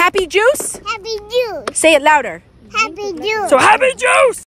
happy juice? Happy juice. Say it louder. Happy juice. So happy juice!